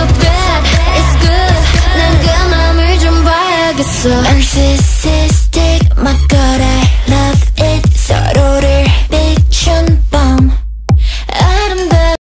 bad, it's good. 난 그 맘을 좀 봐야겠어. Narcissistic